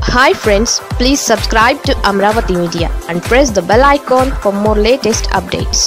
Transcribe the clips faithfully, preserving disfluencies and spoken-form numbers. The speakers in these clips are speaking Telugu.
Hi friends, please subscribe to Amravati Media and press the bell icon for more latest updates.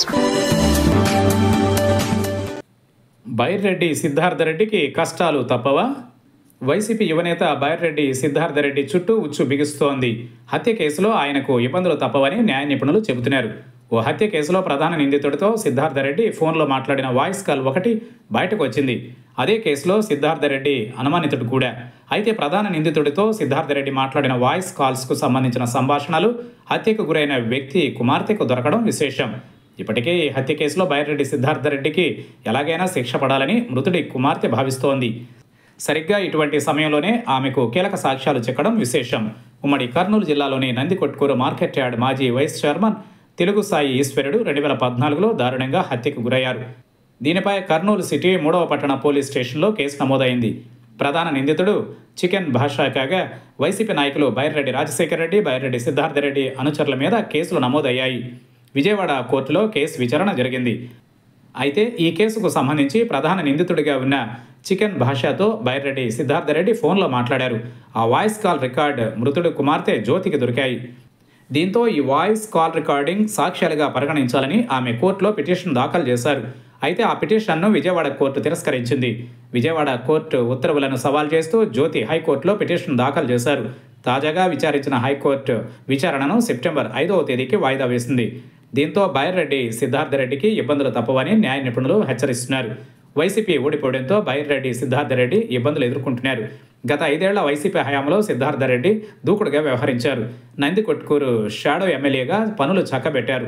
Byreddy సిద్ధార్థరెడ్డికి కష్టాలు తప్పవా? వైసీపీ యువనేత బైర్రెడ్డి సిద్ధార్థరెడ్డి చుట్టూ ఉచ్చు బిగుస్తోంది. హత్య కేసులో ఆయనకు ఇబ్బందులు తప్పవని న్యాయ నిపుణులు చెబుతున్నారు. ఓ హత్య కేసులో ప్రధాన నిందితుడితో సిద్ధార్థరెడ్డి ఫోన్లో మాట్లాడిన వాయిస్ కాల్ ఒకటి బయటకు వచ్చింది. అదే కేసులో సిద్ధార్థరెడ్డి అనుమానితుడు కూడా. అయితే ప్రధాన నిందితుడితో సిద్ధార్థరెడ్డి మాట్లాడిన వాయిస్ కాల్స్కు సంబంధించిన సంభాషణలు హత్యకు గురైన వ్యక్తి కుమార్తెకు దొరకడం విశేషం. ఇప్పటికే ఈ హత్య కేసులో బైర్రెడ్డి సిద్ధార్థరెడ్డికి ఎలాగైనా శిక్ష పడాలని మృతుడి కుమార్తె భావిస్తోంది. సరిగ్గా ఇటువంటి సమయంలోనే ఆమెకు కీలక సాక్ష్యాలు చిక్కడం విశేషం. ఉమ్మడి కర్నూలు జిల్లాలోని నందికొట్కూరు మార్కెట్ యార్డ్ మాజీ వైస్ చైర్మన్ తెలుగు సాయి ఈశ్వరుడు రెండు వేల పద్నాలుగులో దారుణంగా హత్యకు గురయ్యారు. దీనిపై కర్నూలు సిటీ మూడవ పట్టణ పోలీస్ స్టేషన్లో కేసు నమోదైంది. ప్రధాన నిందితుడు చికెన్ భాషా కాగా వైసీపీ నాయకులు బైర్రెడ్డి రాజశేఖర రెడ్డి, బైర్రెడ్డి సిద్ధార్థరెడ్డి అనుచరుల మీద కేసులు నమోదయ్యాయి. విజయవాడ కోర్టులో కేసు విచారణ జరిగింది. అయితే ఈ కేసుకు సంబంధించి ప్రధాన నిందితుడిగా ఉన్న చికెన్ భాషతో బైర్రెడ్డి సిద్ధార్థరెడ్డి ఫోన్లో మాట్లాడారు. ఆ వాయిస్ కాల్ రికార్డ్ మృతుడు కుమార్తె జ్యోతికి దొరికాయి. దీంతో ఈ వాయిస్ కాల్ రికార్డింగ్ సాక్ష్యాలుగా పరిగణించాలని ఆమె కోర్టులో పిటిషన్ దాఖలు చేశారు. అయితే ఆ పిటిషన్ను విజయవాడ కోర్టు తిరస్కరించింది. విజయవాడ కోర్టు ఉత్తర్వులను సవాల్ చేస్తూ జ్యోతి హైకోర్టులో పిటిషన్ దాఖలు చేశారు. తాజాగా విచారించిన హైకోర్టు విచారణను సెప్టెంబర్ ఐదవ తేదీకి వాయిదా వేసింది. దీంతో బైర్రెడ్డి సిద్ధార్థరెడ్డికి ఇబ్బందులు తప్పవని న్యాయ నిపుణులు హెచ్చరిస్తున్నారు. వైసీపీ ఓడిపోవడంతో బైర్రెడ్డి సిద్ధార్థరెడ్డి ఇబ్బందులు ఎదుర్కొంటున్నారు. గత ఐదేళ్ల వైసీపీ హయాంలో సిద్ధార్థరెడ్డి దూకుడుగా వ్యవహరించారు. నందికొట్కూరు షాడో ఎమ్మెల్యేగా పనులు చక్కబెట్టారు.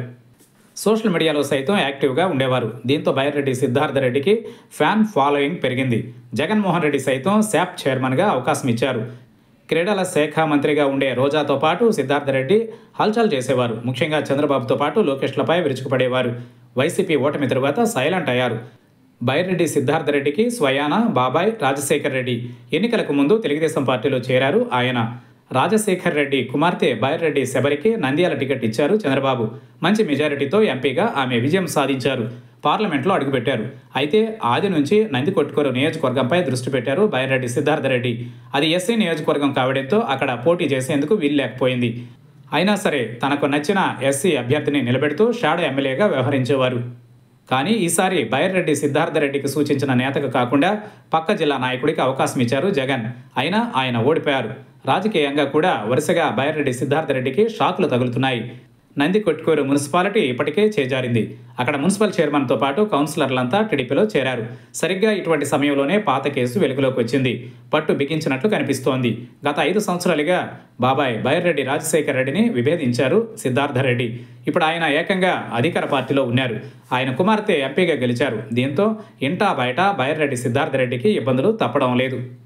సోషల్ మీడియాలో సైతం యాక్టివ్గా ఉండేవారు. దీంతో బైర్రెడ్డి సిద్ధార్థరెడ్డికి ఫ్యాన్ ఫాలోయింగ్ పెరిగింది. జగన్మోహన్ రెడ్డి సైతం శాప్ చైర్మన్గా అవకాశం ఇచ్చారు. క్రీడల శాఖ మంత్రిగా ఉండే రోజాతో పాటు సిద్ధార్థరెడ్డి హల్చల్ చేసేవారు. ముఖ్యంగా చంద్రబాబుతో పాటు లోకేష్లపై విరుచుకుపడేవారు. వైసీపీ ఓటమి తరువాత సైలెంట్ అయ్యారు. బైర్రెడ్డి సిద్ధార్థరెడ్డికి స్వయాన బాబాయ్ రాజశేఖర్ రెడ్డి. ఎన్నికలకు ముందు తెలుగుదేశం పార్టీలో చేరారు ఆయన. రాజశేఖర్ రెడ్డి కుమార్తె బైర్రెడ్డి శబరికి నంద్యాల టికెట్ ఇచ్చారు చంద్రబాబు. మంచి మెజారిటీతో ఎంపీగా ఆమె విజయం సాధించారు. పార్లమెంట్లో అడుగుపెట్టారు. అయితే ఆది నుంచి నందికొట్కూరు నియోజకవర్గంపై దృష్టి పెట్టారు బైర్రెడ్డి సిద్ధార్థరెడ్డి. అది ఎస్సీ నియోజకవర్గం కావడంతో అక్కడ పోటీ చేసేందుకు వీలు లేకపోయింది. అయినా సరే తనకు నచ్చిన ఎస్సీ అభ్యర్థిని నిలబెడుతూ షాడో ఎమ్మెల్యేగా వ్యవహరించేవారు. కానీ ఈసారి బైర్రెడ్డి సిద్ధార్థరెడ్డికి సూచించిన నేతకు కాకుండా పక్క జిల్లా నాయకుడికి అవకాశం ఇచ్చారు జగన్. అయినా ఆయన ఓడిపోయారు. రాజకీయంగా కూడా వరుసగా బైర్రెడ్డి సిద్ధార్థరెడ్డికి షాకులు తగులుతున్నాయి. నందికొట్కూరు మున్సిపాలిటీ ఇప్పటికే చేజారింది. అక్కడ మున్సిపల్ చైర్మన్తో పాటు కౌన్సిలర్లంతా టీడీపీలో చేరారు. సరిగ్గా ఇటువంటి సమయంలోనే పాత కేసు వెలుగులోకి వచ్చింది. పట్టు బిగించినట్లు కనిపిస్తోంది. గత ఐదు సంవత్సరాలుగా బాబాయ్ బైర్రెడ్డి రాజశేఖర రెడ్డిని విభేదించారు సిద్ధార్థరెడ్డి. ఇప్పుడు ఆయన ఏకంగా అధికార పార్టీలో ఉన్నారు. ఆయన కుమార్తె ఎంపీగా గెలిచారు. దీంతో ఇంటా బయట బైర్రెడ్డి సిద్ధార్థరెడ్డికి ఇబ్బందులు తప్పడం లేదు.